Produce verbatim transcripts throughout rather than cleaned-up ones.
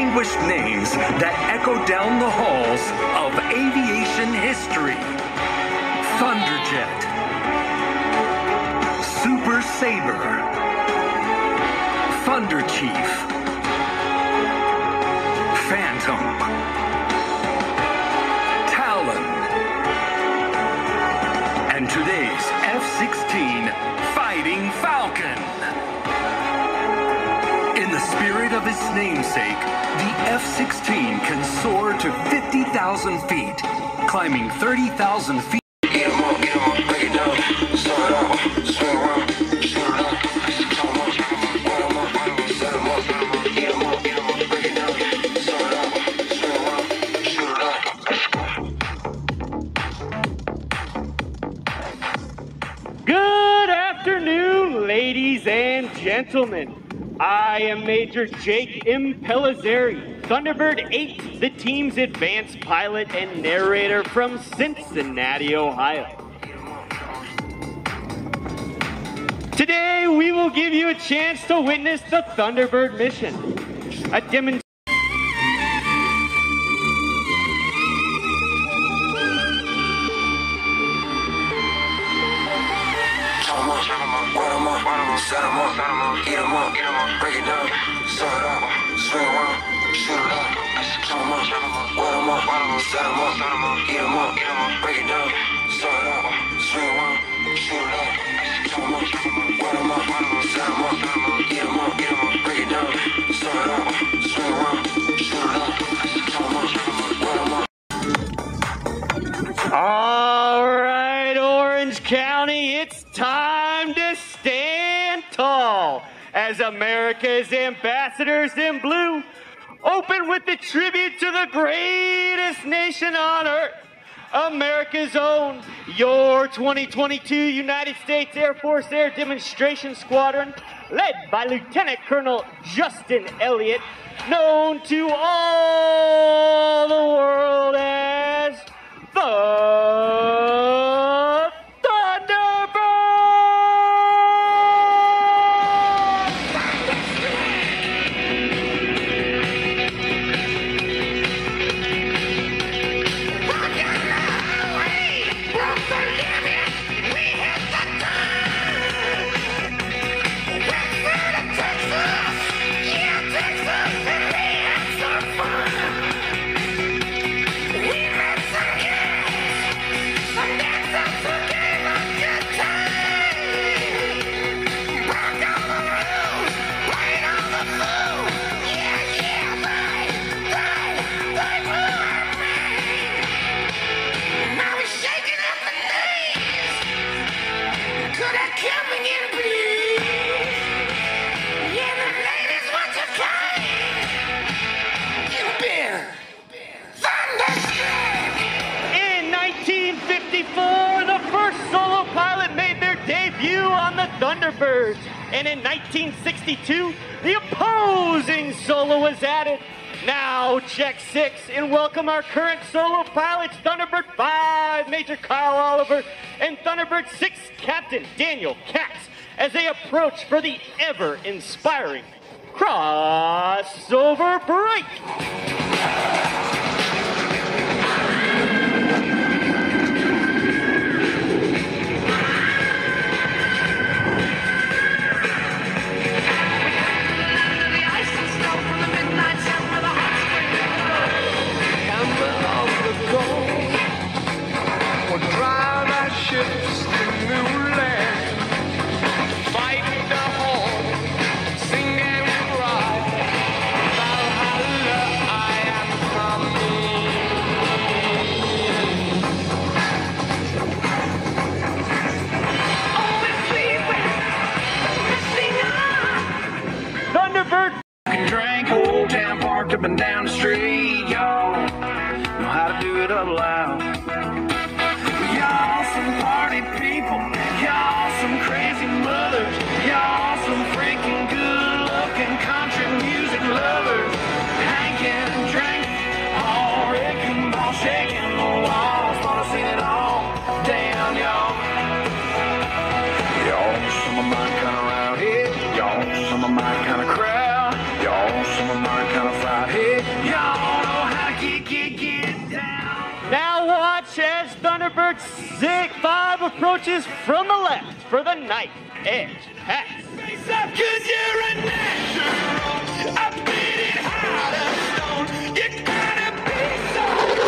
distinguished names that echo down the halls of aviation history. Thunderjet, Super Sabre, Thunder Chief, Phantom, Talon, and today's F sixteen Fighting Falcon. In the spirit of its namesake, the F sixteen can soar to fifty thousand feet, climbing thirty thousand feet. Get 'em up, get 'em up, break it down, start it out, swing around, shoot it out, come on, wet 'em up, set 'em up, get 'em up, get 'em up, break it down, start it out, swing around, shoot it out. Good afternoon, ladies and gentlemen. I am Major Jake Impellizzeri, Thunderbird eight, the team's advanced pilot and narrator from Cincinnati, Ohio. Today, we will give you a chance to witness the Thunderbird mission, a demonstration. Wet 'em up, set 'em up, get 'em up, break it down, start it out, swing around, shoot it out, come on, wet 'em up, set 'em up, get 'em up, break it down, start it out, swing around, shoot it out, come on, wet 'em up, set 'em up, get 'em up, break it down, start it out, swing around, shoot it out, come on, wet 'em up. All right, Orange County, it's time to stand tall as America's ambassadors in blue open with the tribute to the greatest nation on earth, America's own, your twenty twenty-two United States Air Force Air Demonstration Squadron, led by Lieutenant Colonel Justin Elliott, known to all the world as the Thunderbird! Thunderbirds, and in nineteen sixty-two, the opposing solo was added. Now check six and welcome our current solo pilots, Thunderbird five, Major Kyle Oliver, and Thunderbird six, Captain Daniel Katz, as they approach for the ever-inspiring crossover break. Up and down the street, y'all know how to do it up loud. Y'all some party people, y'all some crazy mothers, y'all some freaking good-looking country music lovers. Hank and drink, all wrecking ball, shaking the walls. Thought I seen it all, damn y'all. Y'all some of my kind of round here, y'all some of my kind of crowd. Y'all, some of mine kind of fried. Hey, Thunderbird six five approaches from the left for the knife edge pass. Cause you're a natural, I beat it hard as stone. You gotta be so.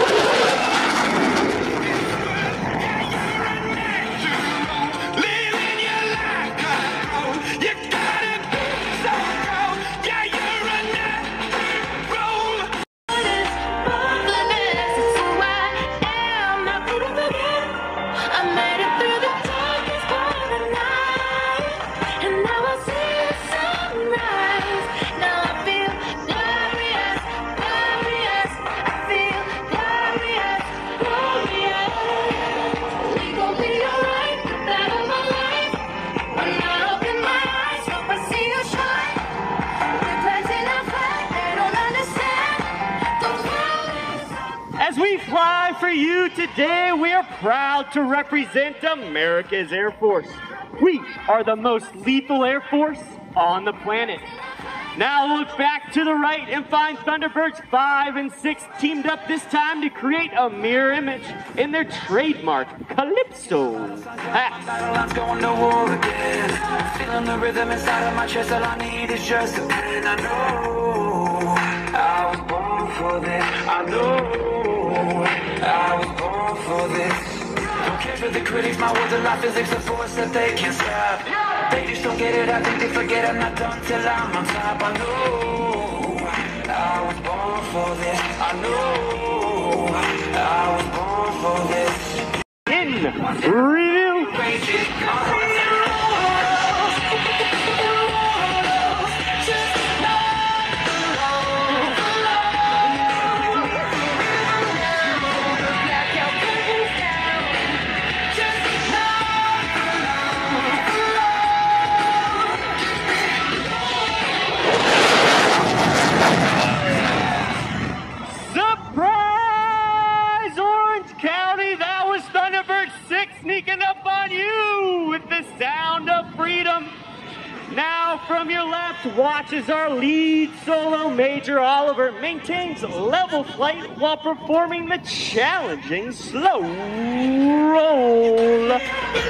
You're a natural, living your life control. You gotta be so cold. Yeah, you're a natural. Marvelous, it's who I am. I couldn't forget. I made it through the darkest part of the night, and now I see the sunrise. Now I feel glorious, glorious. I feel glorious, glorious. We gon' be alright, that of my life. When I open my eyes, hope I see you shine. We're planting our flag, they don't understand. Don't worry. As we fly for you today, we are proud to represent America's Air Force. We are the most lethal Air Force on the planet. Now look back to the right and find Thunderbirds five and six teamed up this time to create a mirror image in their trademark Calypso pass. Battle lines going to war again. Feeling the rhythm inside of my chest. All I need is just a pen. I know I was born for this. I know I was born for this. Don't care for the critics. My words are like physics, a force that they can't stop. They just don't get it. I think they forget I'm not done till I'm on top. I know I was born for this. I know I was born for this. In review, surprise, Orange County! That was Thunderbird six sneaking up on you with the sound of freedom. Now from your left, watch as our lead solo, Major Oliver, maintains level flight while performing the challenging slow roll.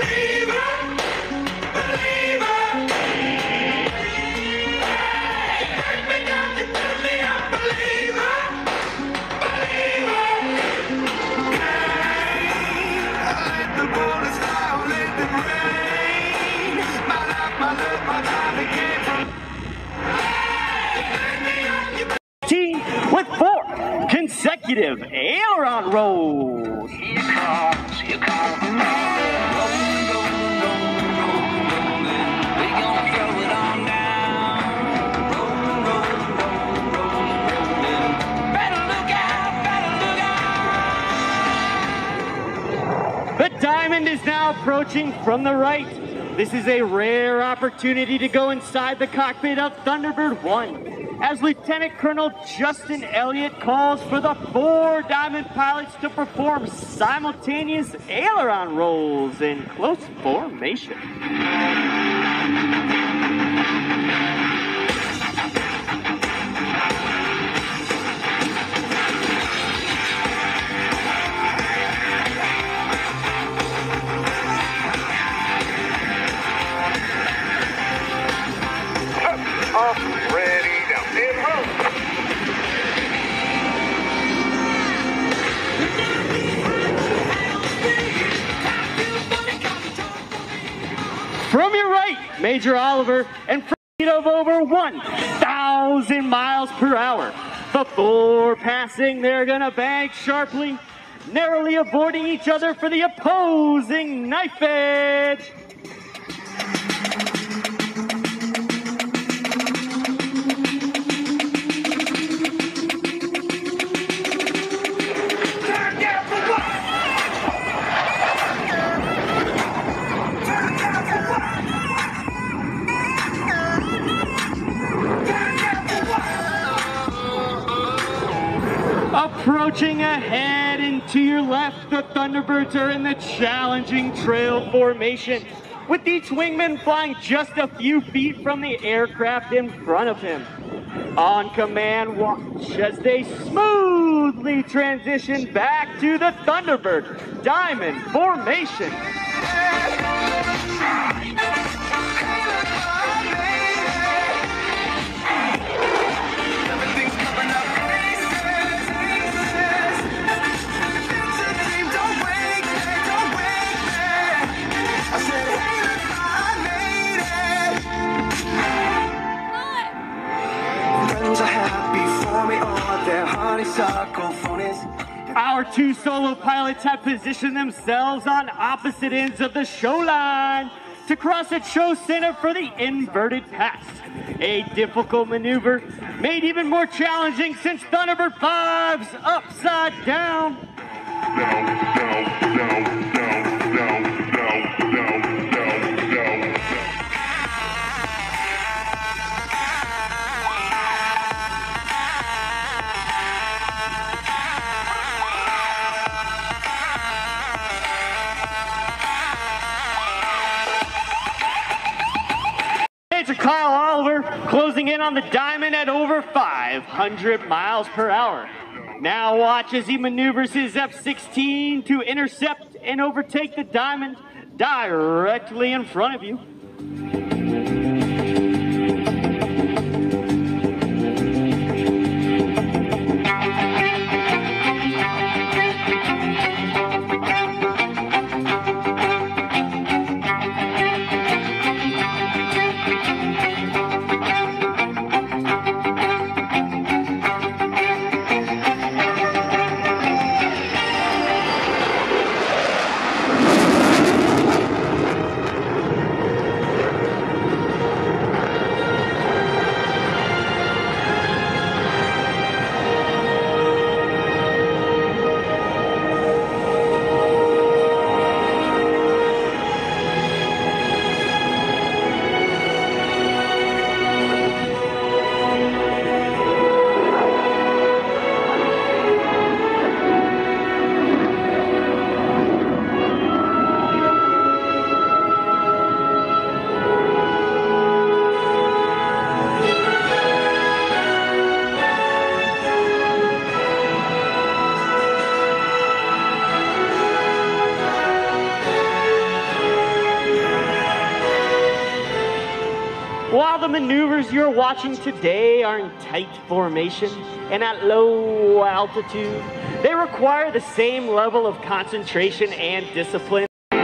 Team with four consecutive aileron rolls. Here comes, here comes the rolling, rolling, rolling, rolling. We gonna throw it on down. Rolling, rolling, rolling, rolling, rolling. Better look out, better look out. The diamond is now approaching from the right. This is a rare opportunity to go inside the cockpit of Thunderbird one, as Lieutenant Colonel Justin Elliott calls for the four Diamond pilots to perform simultaneous aileron rolls in close formation. Up, ready, down, and roll. From your right, Major Oliver, and from a speed of over one thousand miles per hour. Before passing, they're gonna bank sharply, narrowly avoiding each other for the opposing knife edge. Approaching ahead and to your left, the Thunderbirds are in the challenging trail formation, with each wingman flying just a few feet from the aircraft in front of him. On command, watch as they smooth smoothly transition back to the Thunderbird Diamond formation. Our two solo pilots have positioned themselves on opposite ends of the show line to cross at show center for the inverted pass. A difficult maneuver made even more challenging since Thunderbird five's upside down. Down, down, down, down, down, down, down, down, down. Major Kyle Oliver closing in on the Diamond at over five hundred miles per hour. Now watch as he maneuvers his F sixteen to intercept and overtake the Diamond directly in front of you. While the maneuvers you're watching today are in tight formation and at low altitude, they require the same level of concentration and discipline.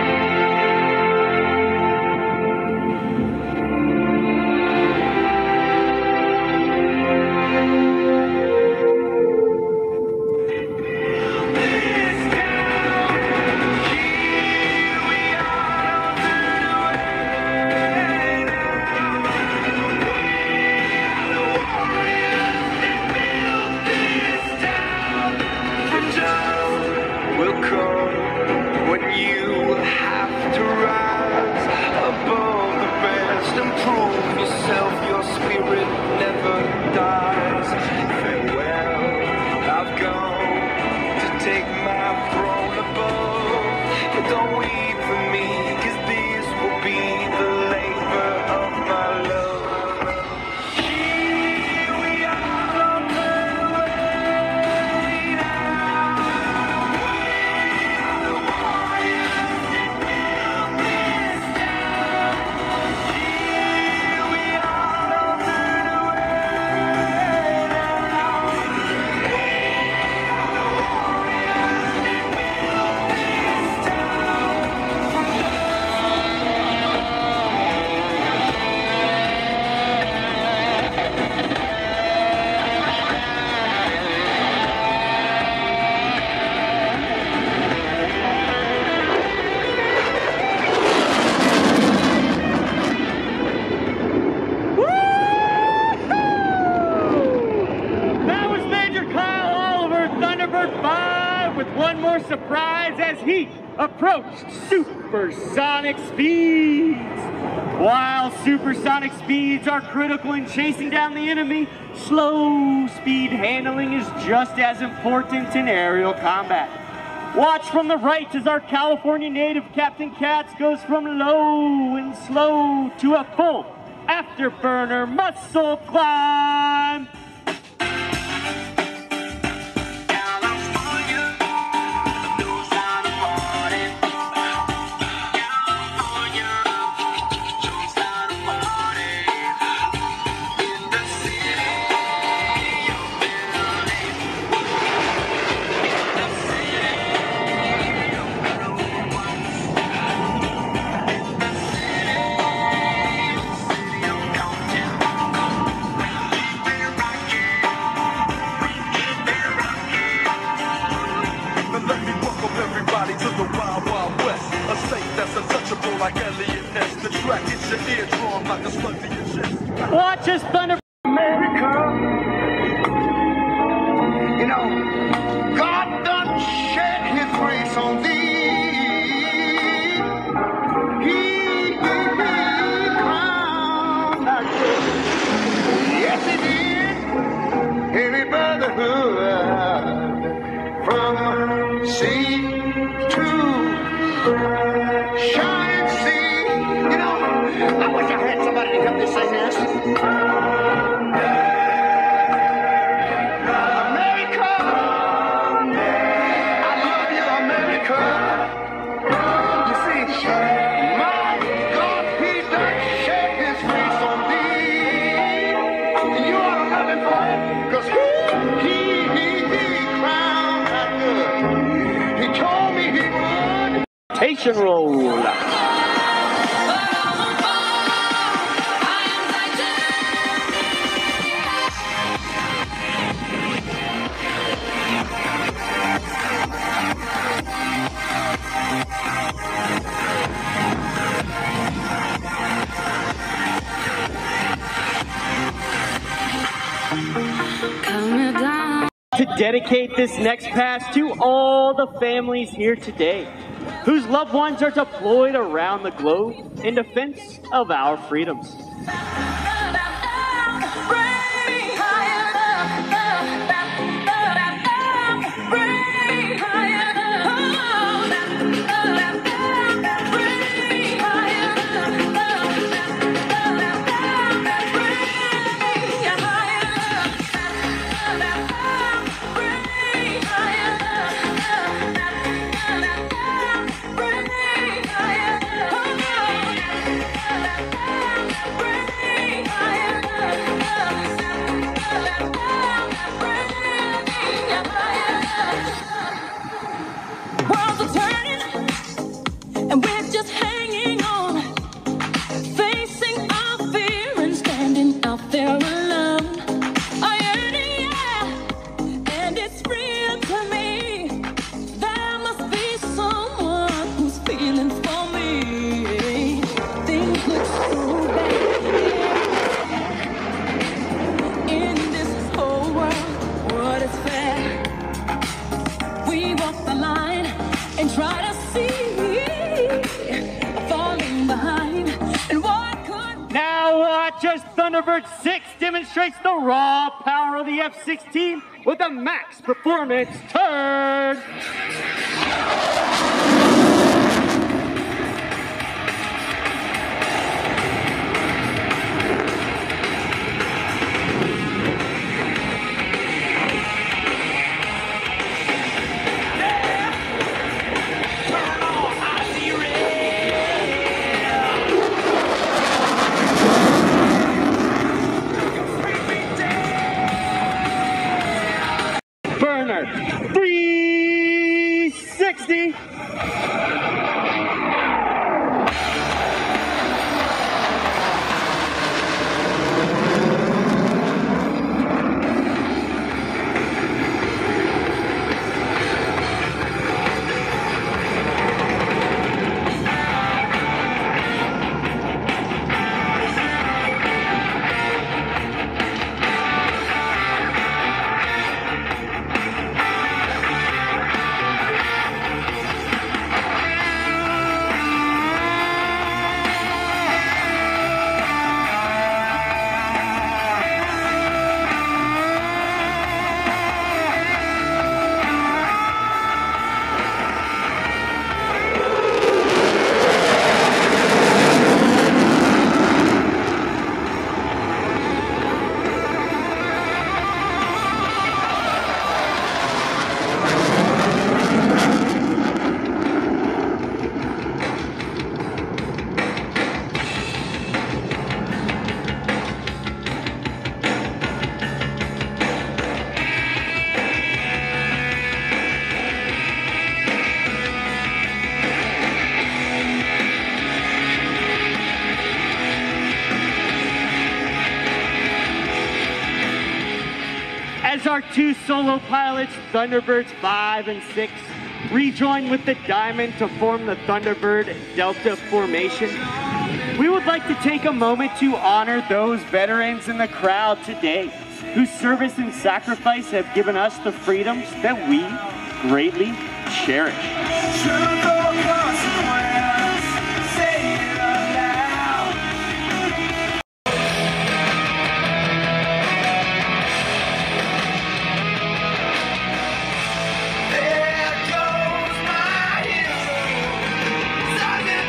Surprise as he approached supersonic speeds. While supersonic speeds are critical in chasing down the enemy, slow speed handling is just as important in aerial combat. Watch from the right as our California native Captain Katz goes from low and slow to a full afterburner muscle climb. Watch as Thunder. America. You know, God done shed his grace on thee. He gave me crown like this. Yes, he did. Every brotherhood from sea to shining sea. You know, I wish I had somebody to help me sing this. America, I love you, America. You see, my God, he done shed his face on thee. And you ought to love him for it, because he, he, he, he crowned that good. He told me he would. Rotation roll. To dedicate this next pass to all the families here today, whose loved ones are deployed around the globe in defense of our freedoms. Thunderbird six demonstrates the raw power of the F sixteen with a max performance turn. three sixty. As our two solo pilots, Thunderbirds five and six, rejoin with the Diamond to form the Thunderbird Delta formation, We would like to take a moment to honor those veterans in the crowd today whose service and sacrifice have given us the freedoms that we greatly cherish. Truth or consequence, say it out loud. There goes my hero, Sergeant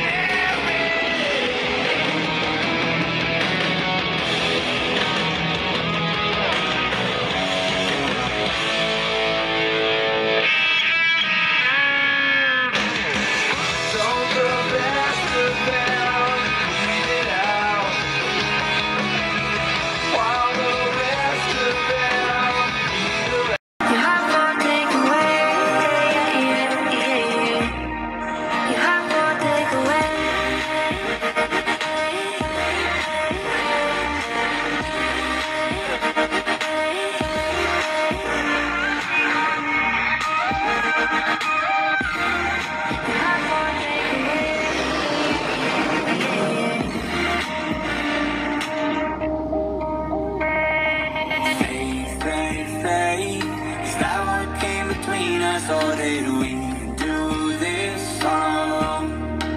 or did we do this alone?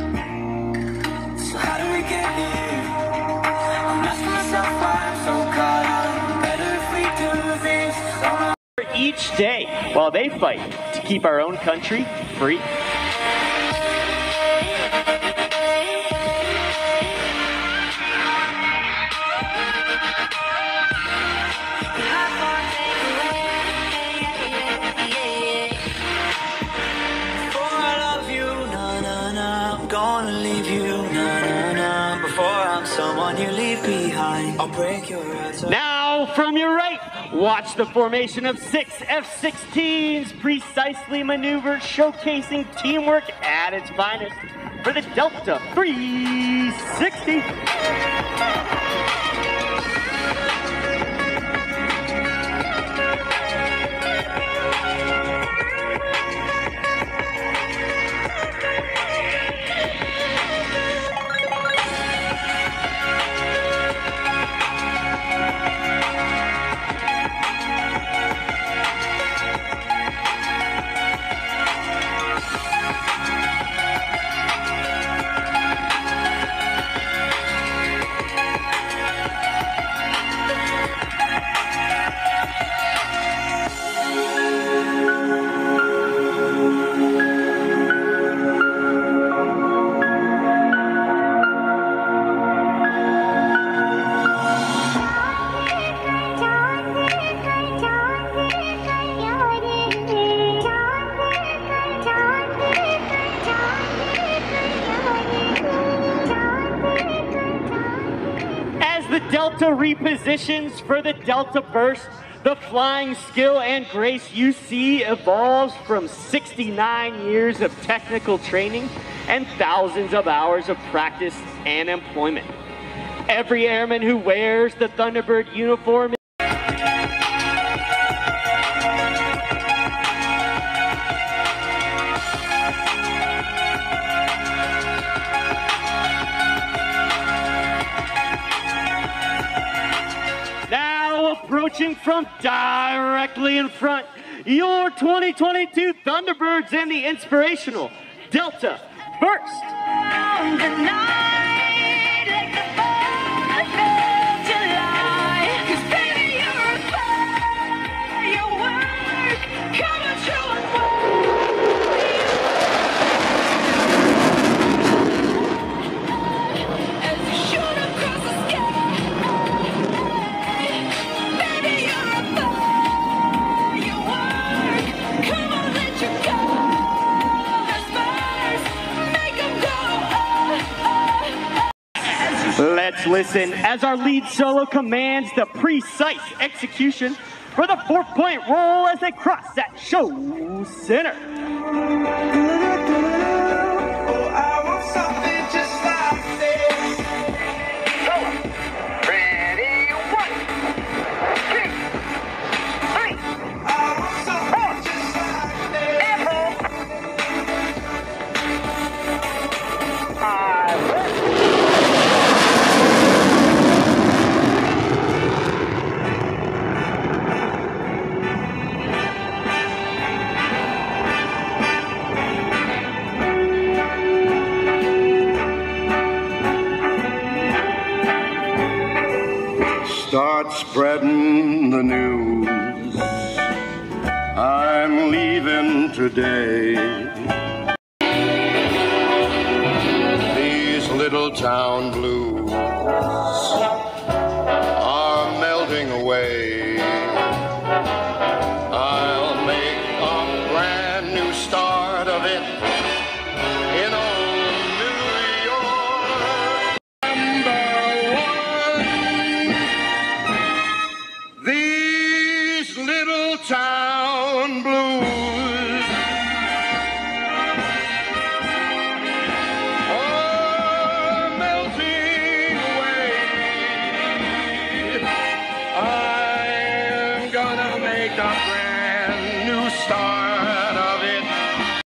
So how did we get here? I'm asking myself why I'm so caught up. Better if we do this alone. Each day while they fight to keep our own country free. Gonna leave you, nah, nah, nah. Before I'm someone you leave behind, I'll break your heart. Now, from your right, watch the formation of six F sixteens precisely maneuvered, showcasing teamwork at its finest for the Delta three sixty. Delta repositions for the Delta Burst. The flying skill and grace you see evolves from sixty-nine years of technical training and thousands of hours of practice and employment. Every airman who wears the Thunderbird uniform approaching from directly in front, your twenty twenty-two Thunderbirds and the inspirational Delta Burst. On the night, like the fourth of July, 'cause baby you're a firework, come on show us as you shoot across the sky. Let's listen as our lead solo commands the precise execution for the four-point roll as they cross that show center. Oh, I want something just like this. Ready, one, two, three. I want something just like this. I start spreading the news. I'm leaving today. These little town blues